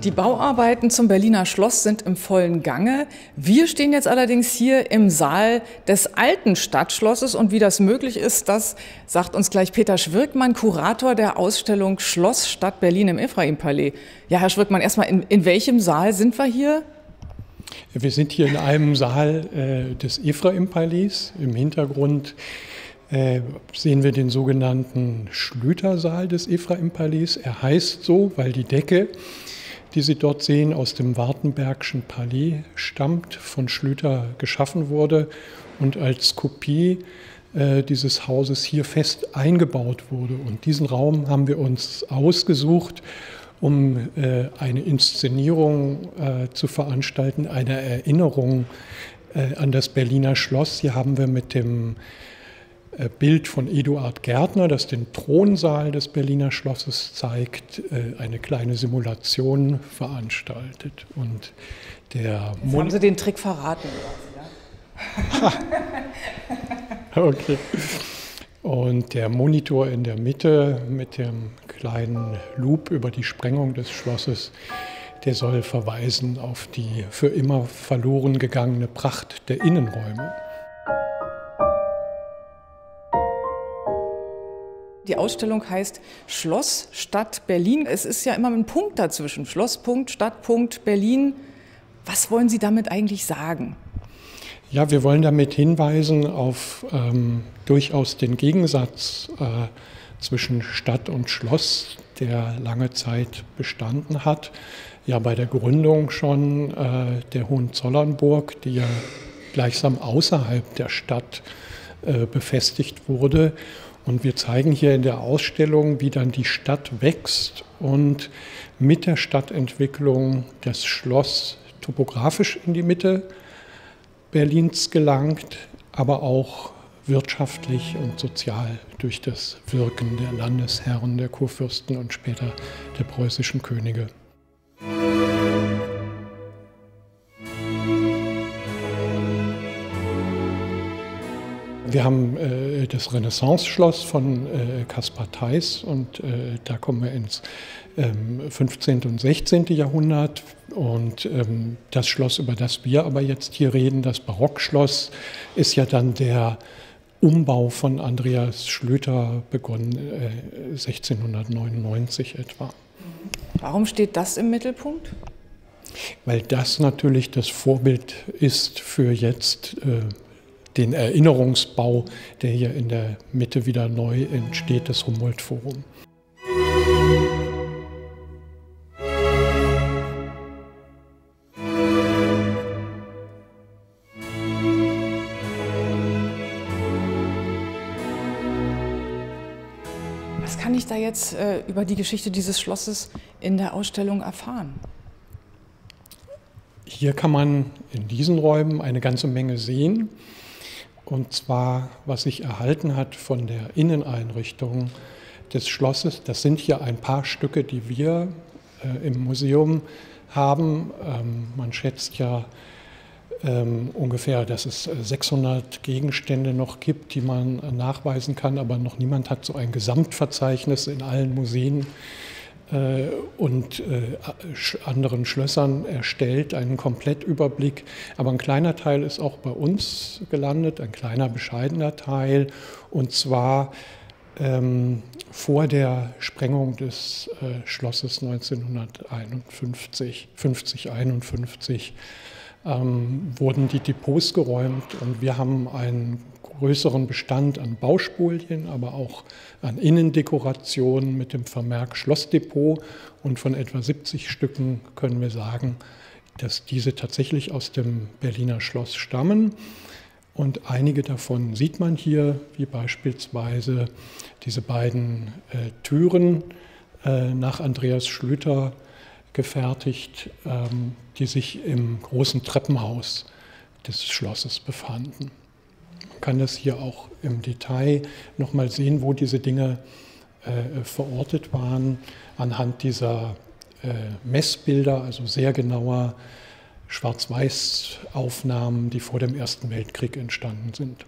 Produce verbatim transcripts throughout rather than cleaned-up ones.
Die Bauarbeiten zum Berliner Schloss sind im vollen Gange. Wir stehen jetzt allerdings hier im Saal des alten Stadtschlosses. Und wie das möglich ist, das sagt uns gleich Peter Schwirkmann, Kurator der Ausstellung Schloss Stadt Berlin im Ephraim-Palais. Ja, Herr Schwirkmann, erstmal, in, in welchem Saal sind wir hier? Wir sind hier in einem Saal äh, des Ephraim-Palais. Im Hintergrund äh, sehen wir den sogenannten Schlüter-Saal des Ephraim-Palais. Er heißt so, weil die Decke, die Sie dort sehen, aus dem Wartenbergschen Palais stammt, von Schlüter geschaffen wurde und als Kopie äh, dieses Hauses hier fest eingebaut wurde. Und diesen Raum haben wir uns ausgesucht, um äh, eine Inszenierung äh, zu veranstalten, eine Erinnerung äh, an das Berliner Schloss. Hier haben wir mit dem äh, Bild von Eduard Gärtner, das den Thronsaal des Berliner Schlosses zeigt, äh, eine kleine Simulation veranstaltet. Und der Jetzt haben Sie den Trick verraten. Ja? Okay. Und der Monitor in der Mitte mit dem kleinen Loop über die Sprengung des Schlosses, der soll verweisen auf die für immer verloren gegangene Pracht der Innenräume. Die Ausstellung heißt Schloss Stadt Berlin. Es ist ja immer ein Punkt dazwischen. Schlosspunkt, Stadtpunkt, Berlin. Was wollen Sie damit eigentlich sagen? Ja, wir wollen damit hinweisen auf ähm, durchaus den Gegensatz äh, zwischen Stadt und Schloss, der lange Zeit bestanden hat. Ja, bei der Gründung schon äh, der Hohenzollernburg, die ja gleichsam außerhalb der Stadt äh, befestigt wurde. Und wir zeigen hier in der Ausstellung, wie dann die Stadt wächst und mit der Stadtentwicklung das Schloss topografisch in die Mitte Berlins gelangt, aber auch wirtschaftlich und sozial durch das Wirken der Landesherren, der Kurfürsten und später der preußischen Könige. Wir haben äh, das Renaissance-Schloss von äh, Caspar Theiss und äh, da kommen wir ins ähm, fünfzehnten und sechzehnten Jahrhundert. Und ähm, das Schloss, über das wir aber jetzt hier reden, das Barockschloss, ist ja dann der Umbau von Andreas Schlüter begonnen, äh, sechzehnhundertneunundneunzig etwa. Warum steht das im Mittelpunkt? Weil das natürlich das Vorbild ist für jetzt äh, den Erinnerungsbau, der hier in der Mitte wieder neu entsteht, das Humboldt-Forum. Was kann ich da jetzt äh, über die Geschichte dieses Schlosses in der Ausstellung erfahren? Hier kann man in diesen Räumen eine ganze Menge sehen. Und zwar, was sich erhalten hat von der Inneneinrichtung des Schlosses. Das sind hier ein paar Stücke, die wir äh, im Museum haben. Ähm, man schätzt ja ähm, ungefähr, dass es sechshundert Gegenstände noch gibt, die man äh, nachweisen kann. Aber noch niemand hat so ein Gesamtverzeichnis in allen Museen äh, und äh, anderen Schlössern erstellt, einen Komplettüberblick. Aber ein kleiner Teil ist auch bei uns gelandet, ein kleiner bescheidener Teil, und zwar ähm, vor der Sprengung des äh, Schlosses neunzehnhunderteinundfünfzig, fünfzig, einundfünfzig, ähm, wurden die Depots geräumt und wir haben einen größeren Bestand an Bauspolien, aber auch an Innendekorationen mit dem Vermerk Schlossdepot. Und von etwa siebzig Stücken können wir sagen, dass diese tatsächlich aus dem Berliner Schloss stammen. Und einige davon sieht man hier, wie beispielsweise diese beiden äh, Türen äh, nach Andreas Schlüter gefertigt, ähm, die sich im großen Treppenhaus des Schlosses befanden. Man kann das hier auch im Detail noch mal sehen, wo diese Dinge äh, verortet waren, anhand dieser äh, Messbilder, also sehr genauer Schwarz-Weiß-Aufnahmen, die vor dem Ersten Weltkrieg entstanden sind.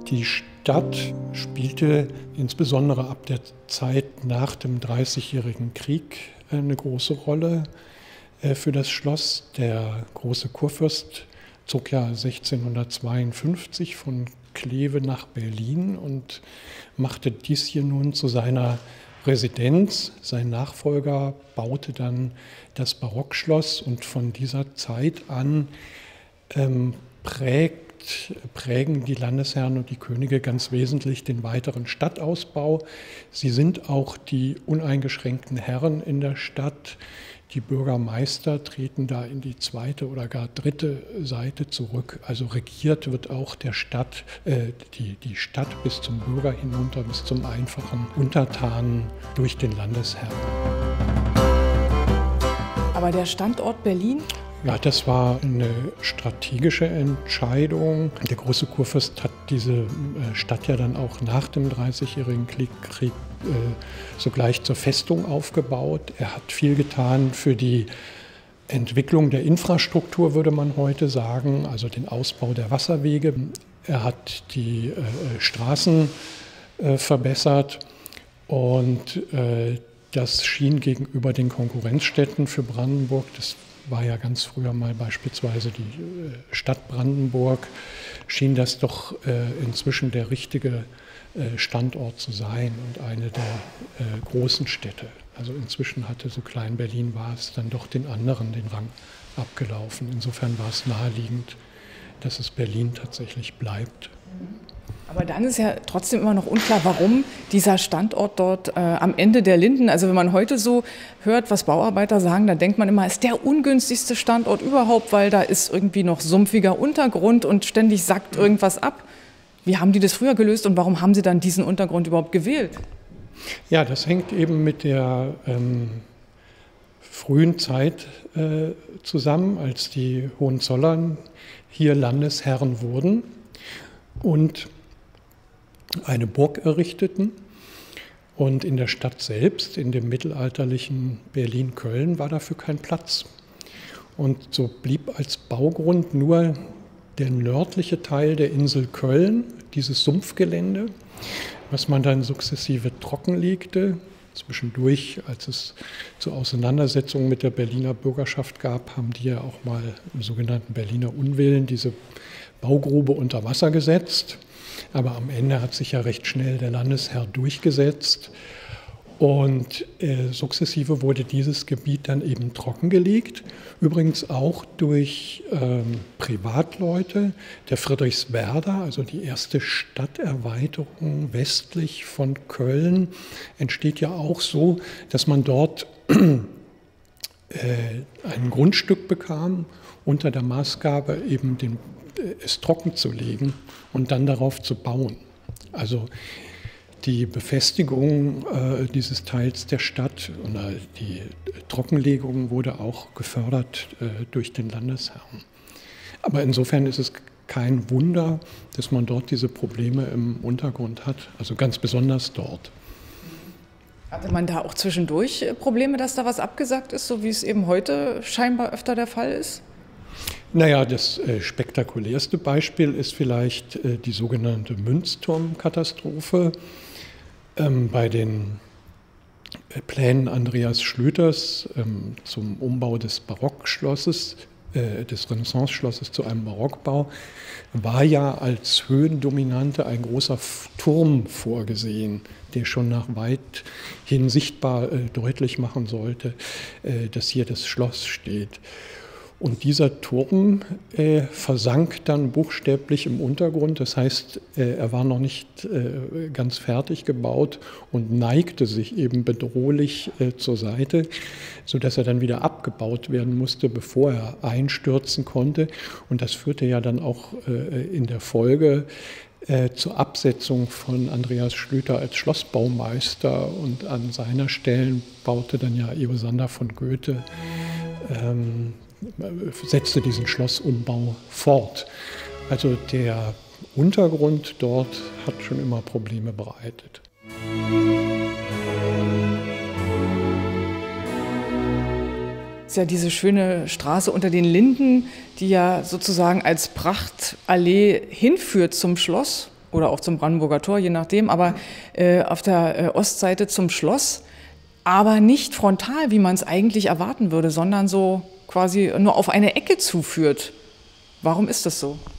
Die Stadt spielte insbesondere ab der Zeit nach dem Dreißigjährigen Krieg eine große Rolle für das Schloss. Der große Kurfürst zog ja sechzehnhundertzweiundfünfzig von Kleve nach Berlin und machte dies hier nun zu seiner Residenz. Sein Nachfolger baute dann das Barockschloss und von dieser Zeit an ähm, prägt prägen die Landesherren und die Könige ganz wesentlich den weiteren Stadtausbau. Sie sind auch die uneingeschränkten Herren in der Stadt. Die Bürgermeister treten da in die zweite oder gar dritte Seite zurück. Also regiert wird auch der Stadt, äh, die, die Stadt bis zum Bürger hinunter, bis zum einfachen Untertanen durch den Landesherrn. Aber der Standort Berlin? Ja, das war eine strategische Entscheidung. Der große Kurfürst hat diese Stadt ja dann auch nach dem Dreißigjährigen Krieg, Krieg äh, sogleich zur Festung aufgebaut. Er hat viel getan für die Entwicklung der Infrastruktur, würde man heute sagen, also den Ausbau der Wasserwege. Er hat die äh, Straßen äh, verbessert und äh, das schien gegenüber den Konkurrenzstädten für Brandenburg, das war ja ganz früher mal beispielsweise die Stadt Brandenburg, schien das doch äh, inzwischen der richtige äh, Standort zu sein und eine der äh, großen Städte. Also inzwischen hatte so Klein Berlin war es dann doch den anderen den Rang abgelaufen. Insofern war es naheliegend, dass es Berlin tatsächlich bleibt. Aber dann ist ja trotzdem immer noch unklar, warum dieser Standort dort äh, am Ende der Linden, also wenn man heute so hört, was Bauarbeiter sagen, dann denkt man immer, ist der ungünstigste Standort überhaupt, weil da ist irgendwie noch sumpfiger Untergrund und ständig sackt irgendwas ab. Wie haben die das früher gelöst und warum haben sie dann diesen Untergrund überhaupt gewählt? Ja, das hängt eben mit der ähm, frühen Zeit äh, zusammen, als die Hohenzollern hier Landesherren wurden und eine Burg errichteten. Und in der Stadt selbst, in dem mittelalterlichen Berlin-Köln, war dafür kein Platz. Und so blieb als Baugrund nur der nördliche Teil der Insel Köln, dieses Sumpfgelände, was man dann sukzessive trockenlegte. Zwischendurch, als es zu Auseinandersetzungen mit der Berliner Bürgerschaft gab, haben die ja auch mal im sogenannten Berliner Unwillen diese Baugrube unter Wasser gesetzt. Aber am Ende hat sich ja recht schnell der Landesherr durchgesetzt und äh, sukzessive wurde dieses Gebiet dann eben trockengelegt. Übrigens auch durch ähm, Privatleute. Der Friedrichswerder, also die erste Stadterweiterung westlich von Köln, entsteht ja auch so, dass man dort äh, ein Grundstück bekam unter der Maßgabe eben den es trocken zu legen und dann darauf zu bauen. Also die Befestigung äh, dieses Teils der Stadt und äh, die Trockenlegung wurde auch gefördert äh, durch den Landesherrn. Aber insofern ist es kein Wunder, dass man dort diese Probleme im Untergrund hat, also ganz besonders dort. Hatte man da auch zwischendurch Probleme, dass da was abgesackt ist, so wie es eben heute scheinbar öfter der Fall ist? Naja, das äh, spektakulärste Beispiel ist vielleicht äh, die sogenannte Münzturmkatastrophe. Ähm, bei den äh, Plänen Andreas Schlüters ähm, zum Umbau des Barockschlosses, äh, des Renaissanceschlosses zu einem Barockbau, war ja als Höhendominante ein großer Turm vorgesehen, der schon nach weit hin sichtbar äh, deutlich machen sollte, äh, dass hier das Schloss steht. Und dieser Turm äh, versank dann buchstäblich im Untergrund. Das heißt, äh, er war noch nicht äh, ganz fertig gebaut und neigte sich eben bedrohlich äh, zur Seite, sodass er dann wieder abgebaut werden musste, bevor er einstürzen konnte. Und das führte ja dann auch äh, in der Folge äh, zur Absetzung von Andreas Schlüter als Schlossbaumeister. Und an seiner Stelle baute dann ja Eosander von Goethe ähm, setzte diesen Schlossumbau fort. Also der Untergrund dort hat schon immer Probleme bereitet. Das ist ja diese schöne Straße unter den Linden, die ja sozusagen als Prachtallee hinführt zum Schloss. oder auch zum Brandenburger Tor, je nachdem, aber äh, auf der äh, Ostseite zum Schloss, aber nicht frontal, wie man es eigentlich erwarten würde, sondern so quasi nur auf eine Ecke zuführt. Warum ist das so?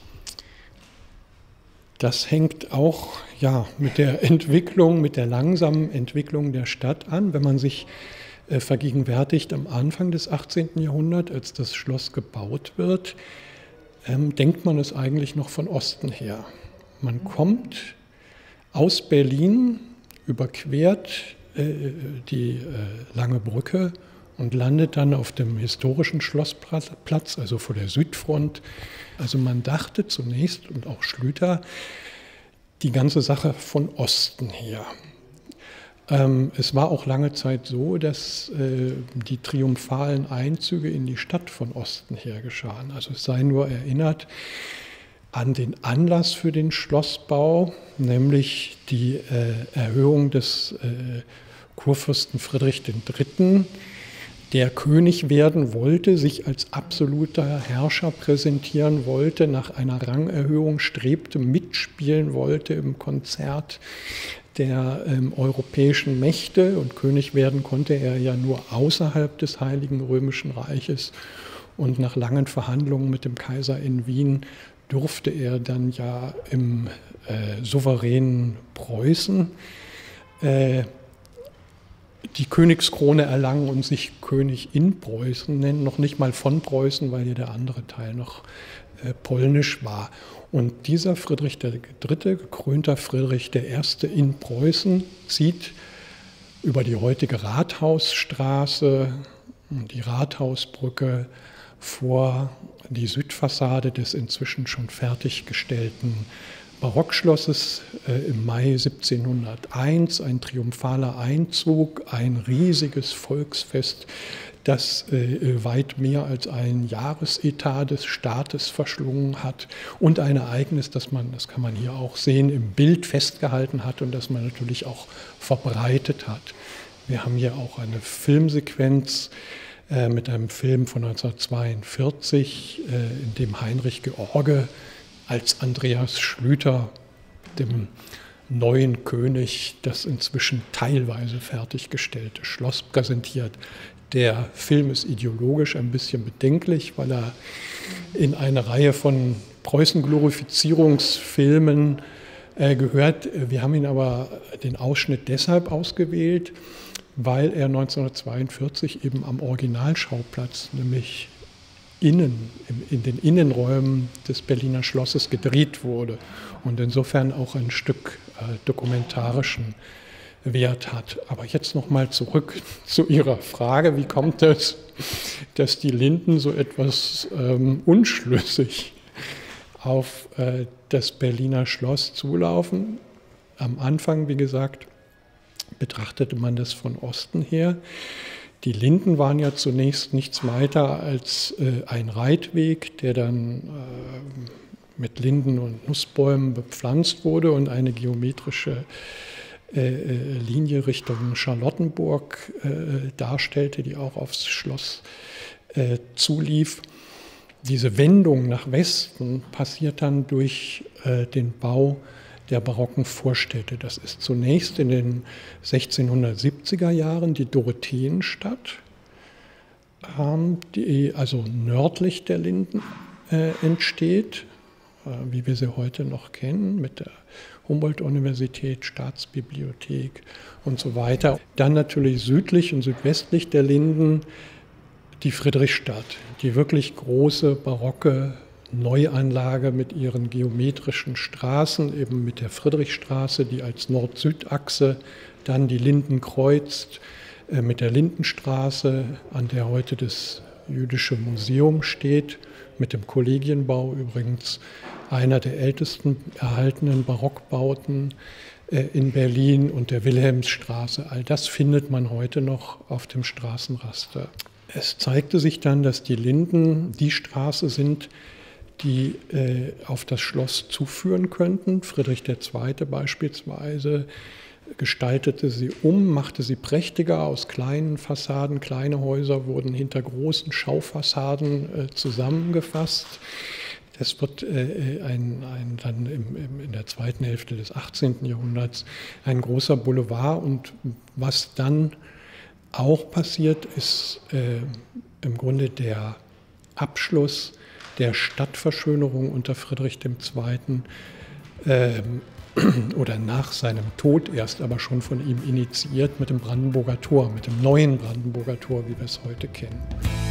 Das hängt auch ja, mit der Entwicklung, mit der langsamen Entwicklung der Stadt an. Wenn man sich äh, vergegenwärtigt am Anfang des achtzehnten Jahrhunderts, als das Schloss gebaut wird, ähm, denkt man es eigentlich noch von Osten her. Man kommt aus Berlin, überquert äh, die äh, Lange Brücke und landet dann auf dem historischen Schlossplatz, also vor der Südfront. Also man dachte zunächst, und auch Schlüter, die ganze Sache von Osten her. Ähm, es war auch lange Zeit so, dass äh, die triumphalen Einzüge in die Stadt von Osten her geschahen. Also es sei nur erinnert an den Anlass für den Schlossbau, nämlich die äh, Erhöhung des äh, Kurfürsten Friedrich der Dritte., der König werden wollte, sich als absoluter Herrscher präsentieren wollte, nach einer Rangerhöhung strebte, mitspielen wollte im Konzert der ähm, europäischen Mächte. Und König werden konnte er ja nur außerhalb des Heiligen Römischen Reiches. Und nach langen Verhandlungen mit dem Kaiser in Wien durfte er dann ja im äh, souveränen Preußen äh, die Königskrone erlangen und sich König in Preußen nennen, noch nicht mal von Preußen, weil ja der andere Teil noch äh, polnisch war. Und dieser Friedrich der Dritte., gekrönter Friedrich der Erste in Preußen, zieht über die heutige Rathausstraße und die Rathausbrücke vor die Südfassade des inzwischen schon fertiggestellten Barockschlosses äh, im Mai siebzehnhunderteins, ein triumphaler Einzug, ein riesiges Volksfest, das äh, weit mehr als ein Jahresetat des Staates verschlungen hat und ein Ereignis, das man, das kann man hier auch sehen, im Bild festgehalten hat und das man natürlich auch verbreitet hat. Wir haben hier auch eine Filmsequenz äh, mit einem Film von neunzehnhundertzweiundvierzig, äh, in dem Heinrich George als Andreas Schlüter, dem neuen König, das inzwischen teilweise fertiggestellte Schloss präsentiert. Der Film ist ideologisch ein bisschen bedenklich, weil er in eine Reihe von Preußen-Glorifizierungsfilmen äh, gehört. Wir haben ihn aber den Ausschnitt deshalb ausgewählt, weil er neunzehnhundertzweiundvierzig eben am Originalschauplatz, nämlich innen, in den Innenräumen des Berliner Schlosses gedreht wurde und insofern auch ein Stück äh, dokumentarischen Wert hat. Aber jetzt nochmal zurück zu Ihrer Frage, wie kommt es, dass die Linden so etwas ähm, unschlüssig auf äh, das Berliner Schloss zulaufen? Am Anfang, wie gesagt, betrachtete man das von Osten her. Die Linden waren ja zunächst nichts weiter als äh, ein Reitweg, der dann äh, mit Linden und Nussbäumen bepflanzt wurde und eine geometrische äh, Linie Richtung Charlottenburg äh, darstellte, die auch aufs Schloss äh, zulief. Diese Wendung nach Westen passiert dann durch äh, den Bau der barocken Vorstädte. Das ist zunächst in den sechzehnhundertsiebziger Jahren die Dorotheenstadt, die also nördlich der Linden äh, entsteht, äh, wie wir sie heute noch kennen, mit der Humboldt-Universität, Staatsbibliothek und so weiter. Dann natürlich südlich und südwestlich der Linden die Friedrichstadt, die wirklich große barocke Neuanlage mit ihren geometrischen Straßen, eben mit der Friedrichstraße, die als Nord-Süd-Achse dann die Linden kreuzt, äh, mit der Lindenstraße, an der heute das Jüdische Museum steht, mit dem Kollegienbau, übrigens einer der ältesten erhaltenen Barockbauten äh, in Berlin, und der Wilhelmsstraße. All das findet man heute noch auf dem Straßenraster. Es zeigte sich dann, dass die Linden die Straße sind, die äh, auf das Schloss zuführen könnten. Friedrich der Zweite beispielsweise gestaltete sie um, machte sie prächtiger aus kleinen Fassaden. Kleine Häuser wurden hinter großen Schaufassaden äh, zusammengefasst. Es wird äh, ein, ein, dann im, im, in der zweiten Hälfte des achtzehnten Jahrhunderts ein großer Boulevard. Und was dann auch passiert, ist äh, im Grunde der Abschluss der Stadtverschönerung unter Friedrich der Zweite. Äh, oder nach seinem Tod erst, aber schon von ihm initiiert mit dem Brandenburger Tor, mit dem neuen Brandenburger Tor, wie wir es heute kennen.